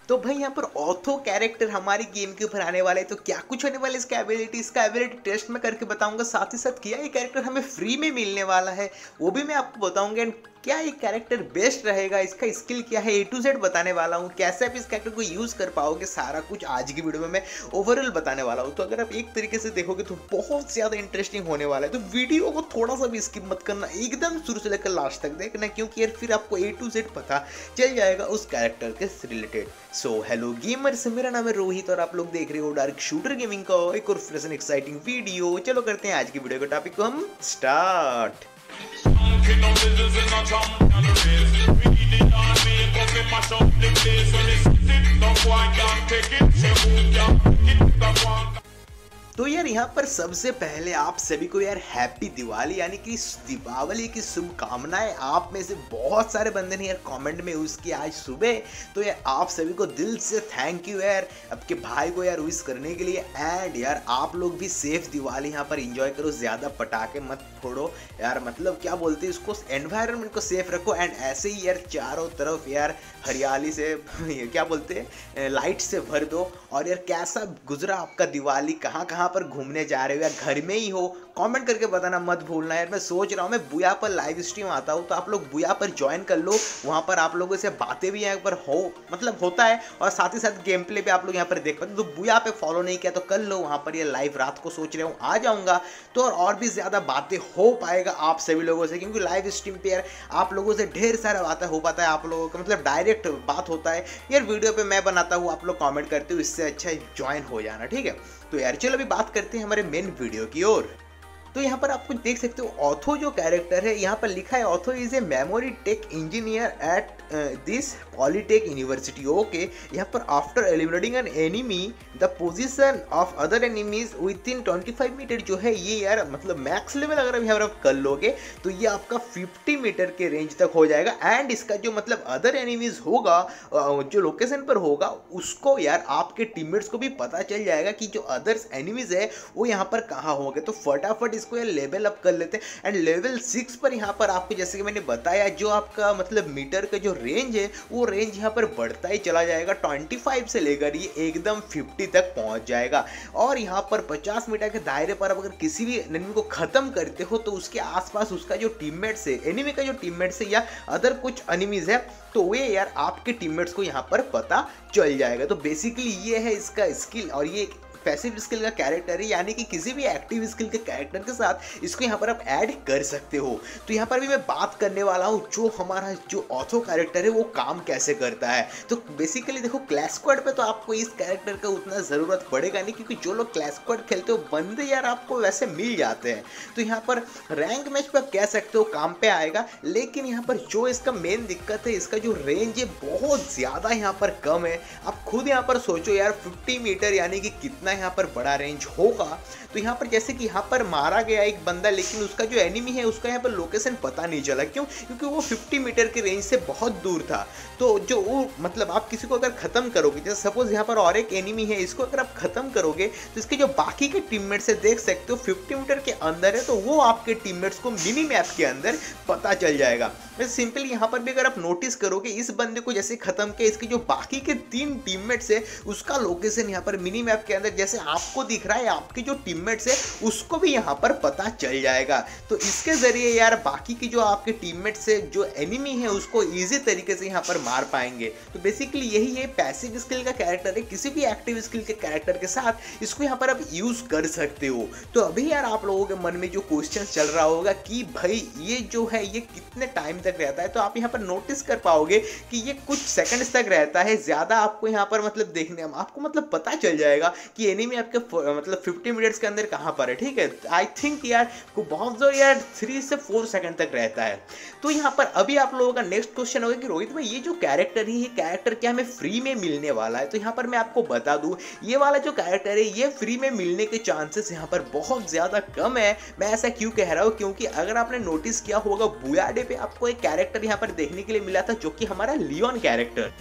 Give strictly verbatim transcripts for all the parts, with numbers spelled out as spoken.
तो भाई यहाँ पर ऑथो कैरेक्टर हमारी गेम के ऊपर आने वाले हैं, तो क्या कुछ होने वाला है इसका एबिलिटी इसका एबिलिटी टेस्ट में करके बताऊंगा। साथ ही साथ क्या ये कैरेक्टर हमें फ्री में मिलने वाला है वो भी मैं आपको बताऊंगा। एंड क्या ये कैरेक्टर बेस्ट रहेगा, इसका स्किल क्या है, ए टू जेड बताने वाला हूँ। कैसे आप इस कैरेक्टर को यूज़ कर पाओगे, सारा कुछ आज की वीडियो में मैं ओवरऑल बताने वाला हूँ। तो अगर आप एक तरीके से देखोगे तो बहुत ज़्यादा इंटरेस्टिंग होने वाला है। तो वीडियो को थोड़ा सा भी स्किप मत करना, एकदम शुरू से लेकर लास्ट तक देखना, क्योंकि यार फिर आपको ए टू जेड पता चल जाएगा उस कैरेक्टर के रिलेटेड। सो हेलो गेमर्स, मेरा नाम है रोहित और आप लोग देख रहे हो डार्क शूटर गेमिंग का एक और फ्रेश एंड एक्साइटिंग वीडियो। चलो करते हैं आज की वीडियो का टॉपिक को हम स्टार्ट। तो यार यहाँ पर सबसे पहले आप सभी को यार हैप्पी दिवाली यानी कि दीपावली की शुभकामनाएं। आप में से बहुत सारे बंदे ने यार कमेंट में विश किया आज सुबह, तो यार आप सभी को दिल से थैंक यू यार आपके भाई को यार विश करने के लिए। एंड यार आप लोग भी सेफ दिवाली यहाँ पर एंजॉय करो, ज़्यादा पटाखे मत फोड़ो यार, मतलब क्या बोलते हैं इसको, एनवायरनमेंट को सेफ रखो। एंड ऐसे ही यार चारों तरफ यार हरियाली से क्या बोलते हैं लाइट से भर दो। और यार कैसा गुजरा आपका दिवाली, कहाँ कहाँ पर घूमने जा रहे हो, या घर में ही हो, कमेंट करके बताना मत भूलना यार। मैं सोच रहा हूँ मैं बुया पर लाइव स्ट्रीम आता हूँ, तो आप लोग बुया पर ज्वाइन कर लो, वहाँ पर आप लोगों से बातें भी यहाँ पर हो मतलब होता है, और साथ ही साथ गेम प्ले भी आप लोग यहाँ पर देख पाते। तो बुया पे फॉलो नहीं किया तो कर लो, वहाँ पर ये लाइव रात को सोच रहा हूँ आ जाऊँगा, तो और भी ज़्यादा बातें हो पाएगा आप सभी लोगों से, क्योंकि लाइव स्ट्रीम पे यार आप लोगों से ढेर सारा बातें हो पाता है आप लोगों का, मतलब डायरेक्ट बात होता है यार। वीडियो पे मैं बनाता हूँ, आप लोग कमेंट करते हो, इससे अच्छा ज्वाइन हो जाना, ठीक है। तो यार चलो अभी बात करते हैं हमारे मेन वीडियो की ओर। तो यहाँ पर आप कुछ देख सकते हो, ऑथो जो कैरेक्टर है यहाँ पर लिखा है author is a memory tech engineer at this polytech university. Okay, यहाँ पर after eliminating an enemy the position of other enemies within twenty five metre जो है ये यार मतलब मैक्स लेवल अगर यहाँ पर आप कर लोगे तो ये आपका फिफ्टी मीटर के रेंज तक हो जाएगा। एंड इसका जो मतलब अदर एनिमीज होगा जो लोकेशन पर होगा उसको यार आपके टीममेट्स को भी पता चल जाएगा कि जो अदर्स एनिमीज है वो यहाँ पर कहाँ होंगे। तो फटाफट इसको यार लेवल अप कर लेते हैं। एंड लेवल सिक्स पर यहाँ पर आपको जैसे कि मैंने बताया जो आपका मतलब मीटर का जो रेंज है वो रेंज यहाँ पर बढ़ता ही चला जाएगा, पच्चीस से लेकर ये एकदम पचास तक पहुँच जाएगा। और यहाँ पर पचास मीटर के दायरे पर अगर किसी भी एनिमी को खत्म करते हो तो उसके आसपास उसका जो टीममेट्स है, एनिमी का जो टीममेट्स है या अदर कुछ एनिमीज है, तो वे यार आपके टीममेट्स को यहाँ पर पता चल जाएगा। तो बेसिकली ये है इसका स्किल, और ये पैसिव स्किल का कैरेक्टर है, यानी कि किसी भी एक्टिव स्किल के कैरेक्टर के साथ इसको यहाँ पर आप ऐड कर सकते हो। तो यहाँ पर भी मैं बात करने वाला हूँ जो हमारा जो ऑथो कैरेक्टर है वो काम कैसे करता है। तो बेसिकली देखो क्लैश स्क्वाड पे तो आपको इस कैरेक्टर का उतना ज़रूरत पड़ेगा नहीं, क्योंकि जो लोग क्लैश स्क्वाड खेलते हो बंदे यार आपको वैसे मिल जाते हैं। तो यहाँ पर रैंक मैच पे आप कह सकते हो काम पे आएगा, लेकिन यहाँ पर जो इसका मेन दिक्कत है इसका जो रेंज है बहुत ज़्यादा यहाँ पर कम है। आप खुद यहाँ पर सोचो यार फिफ्टी मीटर यानी कि कितना यहाँ पर बड़ा रेंज होगा। तो यहाँ पर जैसे कि यहाँ पर मारा गया एक बंदा, लेकिन उसका जो एनिमी है उसका यहाँ पर लोकेशन पता नहीं चला, क्यों? क्योंकि वो पचास मीटर के रेंज से बहुत दूर था। तो जो वो मतलब आप किसी को अगर खत्म करोगे, जैसे सपोज यहाँ पर और एक एनिमी है, इसको अगर आप खत्म करोगे तो इसके जो बाकी के टीममेट्स है देख सकते हो पचास मीटर के अंदर है, तो वो आपके टीममेट्स को मिनी मैप के अंदर पता चल जाएगा। सिंपली यहाँ पर भी अगर आप नोटिस करोगे इस बंदे को जैसे खत्म किया, इसके जो बाकी के तीन टीममेट्स है उसका लोकेशन यहाँ पर मिनी मैप के अंदर जैसे आपको दिख रहा है, आपके जो टीममेट्स है उसको भी यहाँ पर पता चल जाएगा। तो इसके जरिए यार बाकी की जो आपके टीममेट्स है जो एनिमी है उसको इजी तरीके से यहाँ पर मार पाएंगे। तो बेसिकली यही ये पैसिव स्किल का कैरेक्टर है, किसी भी एक्टिव स्किल के कैरेक्टर के साथ इसको यहाँ पर आप यूज कर सकते हो। तो अभी यार आप लोगों के मन में जो क्वेश्चन चल रहा होगा कि भाई ये जो है ये कितने टाइम तक रहता है, तो आप यहाँ पर नोटिस कर पाओगे कि ये कुछ सेकंड्स तक रहता है। ज्यादा आपको यहाँ पर मतलब देखने आपको मतलब पता चल जाएगा कि एनिमी आपके मतलब फिफ्टी मिनट्स के अंदर कहाँ पर है, ठीक है। आई थिंक यार को बहुत जो यार थ्री से फोर सेकंड तक रहता है। तो यहाँ पर अभी आप लोगों का नेक्स्ट क्वेश्चन होगा कि रोहित भाई ये जो कैरेक्टर है ये कैरेक्टर क्या हमें फ्री में मिलने वाला है। तो यहाँ पर मैं आपको बता दूं ये वाला जो कैरेक्टर है ये फ्री में मिलने के चांसेस यहाँ पर बहुत ज्यादा कम है। मैं ऐसा क्यों कह रहा हूँ, क्योंकि अगर आपने नोटिस किया होगा बुया डे पे आपको एक कैरेक्टर यहाँ पर देखने के लिए मिला था जो कि हमारा लियोन कैरेक्टर।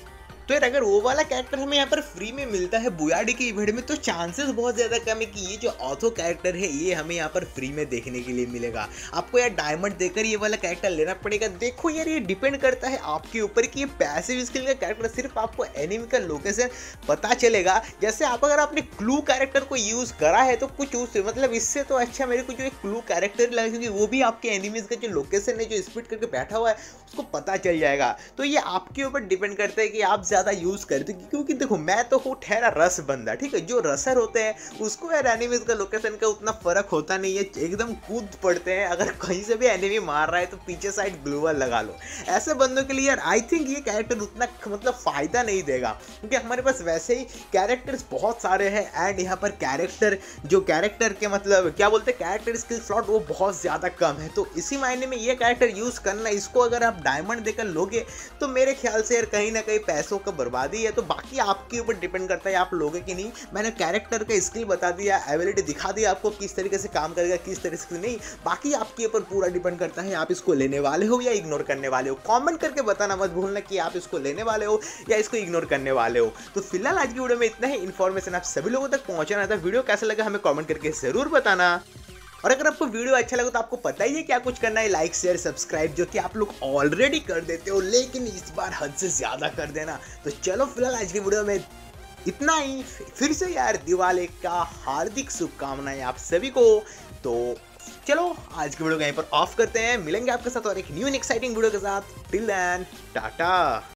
तो यार अगर वो वाला कैरेक्टर हमें यहाँ पर फ्री में मिलता है बुयाडी के इवेंट में, तो चांसेस बहुत ज़्यादा कम है कि ये जो ऑथो कैरेक्टर है ये हमें यहाँ पर फ्री में देखने के लिए मिलेगा। आपको यार डायमंड देकर ये वाला कैरेक्टर लेना पड़ेगा। देखो यार ये डिपेंड करता है आपके ऊपर कि ये पैसिव स्किल का कैरेक्टर सिर्फ आपको एनिमी का लोकेशन पता चलेगा। जैसे आप अगर आपने क्लू कैरेक्टर को यूज़ करा है तो कुछ उस मतलब इससे तो अच्छा मेरे को जो एक क्लू कैरेक्टर लगा, क्योंकि वो भी आपके एनिमीज का जो लोकेशन है जो स्पीड करके बैठा हुआ है उसको पता चल जाएगा। तो ये आपके ऊपर डिपेंड करता है कि आप ज़्यादा यूज़ करते हो, क्योंकि देखो मैं तो हूँ ठहरा रस बंदा, ठीक है। जो रसर होते हैं उसको यार एनिमीज का लोकेशन का उतना फर्क होता नहीं है, एकदम कूद पड़ते हैं। अगर कहीं से भी एनिमी मार रहा है तो पीछे साइड ग्लूवल लगा लो। ऐसे बंदों के लिए यार आई थिंक ये कैरेक्टर उतना मतलब फ़ायदा नहीं देगा, क्योंकि हमारे पास वैसे ही कैरेक्टर्स बहुत सारे हैं एंड यहाँ पर कैरेक्टर जो कैरेक्टर के मतलब क्या बोलते हैं कैरेक्टर स्किल स्लॉट वो बहुत ज़्यादा कम है। तो इसी मायने में ये कैरेक्टर यूज़ करना, इसको अगर आप डायमंड देकर लोगे तो मेरे ख्याल से यार कहीं ना कहीं पैसों का बर्बादी है। तो बाकी आपके ऊपर डिपेंड करता है आप लोगे कि नहीं। मैंने कैरेक्टर का स्किल बता दिया, एबिलिटी दिखा दिया आपको किस तरीके से काम करेगा किस तरीके से नहीं। बाकी आपके ऊपर पूरा डिपेंड करता है आप इसको लेने वाले हो या इग्नोर करने वाले हो। कमेंट करके बताना मत भूलना कि आप इसको लेने वाले हो या इसको इग्नोर करने वाले हो। तो फिलहाल आज की वीडियो में इतना ही इन्फॉर्मेशन आप सभी लोगों तक पहुंचाना था। वीडियो कैसा लगा हमें कमेंट करके जरूर बताना। और अगर आपको वीडियो अच्छा लगा तो आपको पता ही है क्या कुछ करना है, लाइक शेयर सब्सक्राइब, जो कि आप लोग ऑलरेडी कर देते हो, लेकिन इस बार हद से ज़्यादा कर देना। तो चलो फिलहाल आज की वीडियो में इतना ही। फिर से यार दिवाली का हार्दिक शुभकामनाएं आप सभी को। तो चलो आज की वीडियो को यहीं पर ऑफ करते हैं, मिलेंगे आपके साथ और एक न्यू एंड एक्साइटिंग वीडियो के साथ। Till then Tata.